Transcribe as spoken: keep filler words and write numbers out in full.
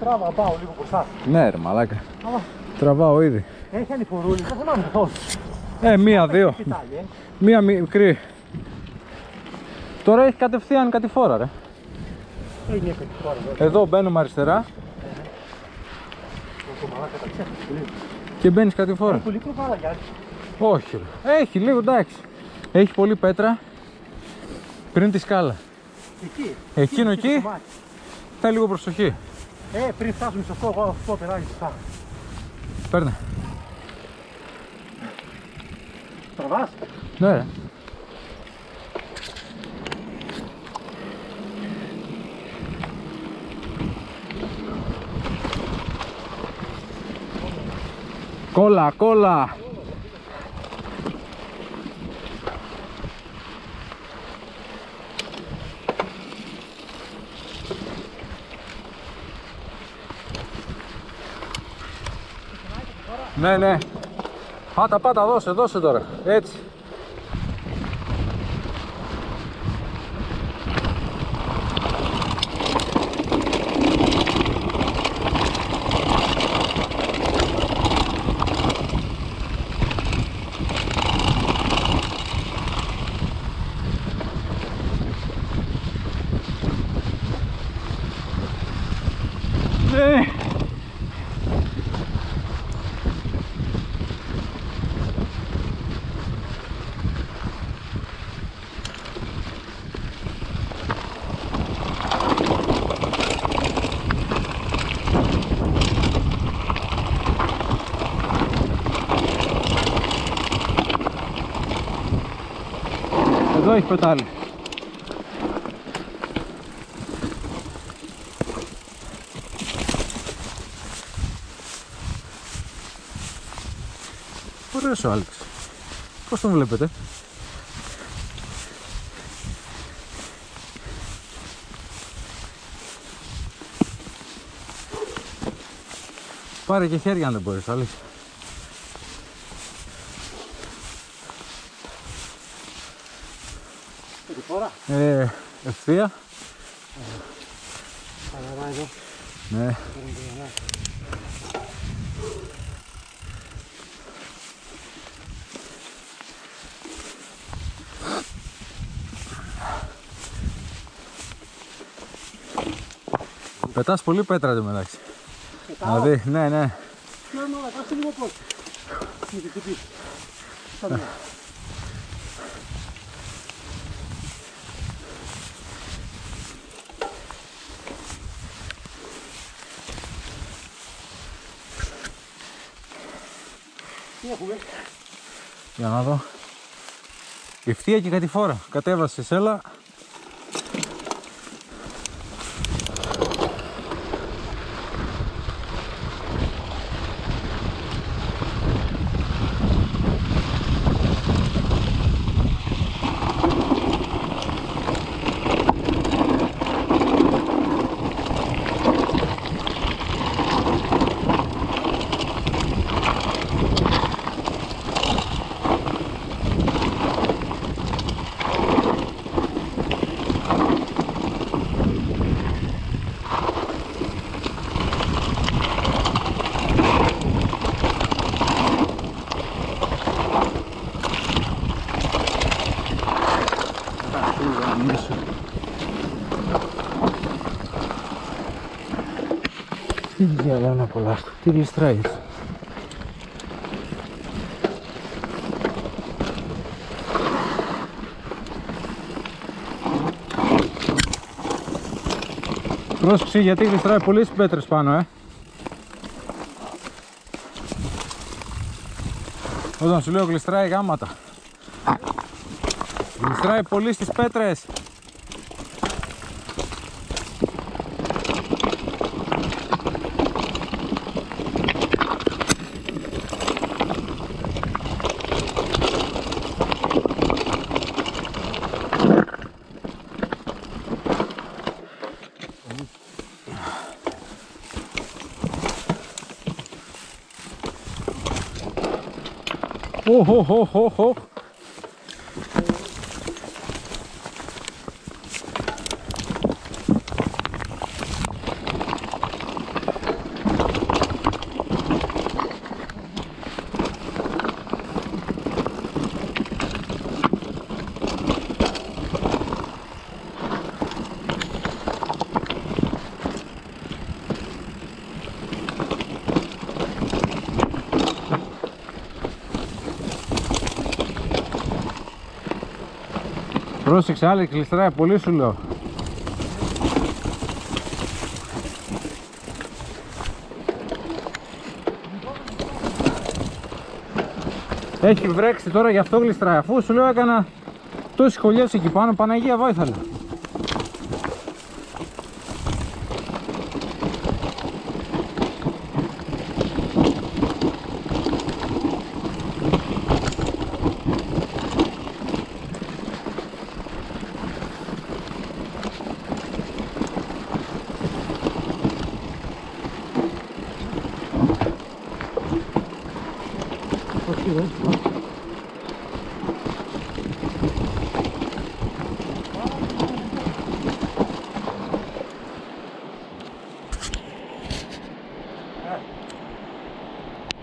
τράβα, πάω λίγο μπροστά. Ναι ρε μαλάκα. Αλλά... Τραβάω ήδη. Έχει ανηφορούλη, δεν θυμάμαι καθόλου. Ε, μία, δύο. Κοιτάει, ε. Μία μικρή. Τώρα έχει κατευθείαν κατηφόρα ρε. Έχει μια κατηφόρα εδώ. Εδώ μπαίνουμε αριστερά. Το μαλάκα τα ξέχασα πολύ. Και μπαίνεις κατηφόρα. Έχει πολύ κρουβάλα Γιάννη. Όχι ρε. Έχει λίγο εντάξει. Έχει πολύ πέτρα. Πριν τη σκάλα. Εκεί. Εκείνο εκεί. Θα λίγο προσοχή. Ε, πριν φτάσουμε σε αυτό, εγώ αυτό περάσει μπροστά. Παίρνε. Τραβάς. Ναι ρε. Κόλλα, κόλλα. Ναι, ναι. Πάτα, πάτα, δώσε, δώσε τώρα. Έτσι. Ναι. Εδώ έχει πετάλι. Ωραίος ο Άλεξ. Πώς τον βλέπετε? Πάρε και χέρια αν δεν μπορείς, αλήθεια. Ε, ευθεία. Παλαβά εδώ. Ναι. Πετάς πολύ πέτρα εδώ μεταξύ. Δηλαδή, ναι, ναι. Τι ωραία, κάτσε λίγο πώς. Μην την χτυπήσει. Τι έχουμε? Για να δω. Ευθεία και κατηφόρα. Κατέβασε σέλα. Τι διάλα να απολαύσω, τι γλιστράει. Πρόσεξε γιατί γλιστράει πολύ στις πέτρες πάνω, ε. Όταν σου λέω γλιστράει γάματα. Γλιστράει πολύ στις πέτρες. Οχ, οχ, οχ, οχ, οχ. Πρόσεξε, άλλη κλειστράει πολύ, σου λέω. Έχει βρέξει τώρα, γι' αυτό γλιστράει. Αφού σου λέω έκανα τόσες σχολιές εκεί πάνω, Παναγία βάηθαλα. Όχι, ρε.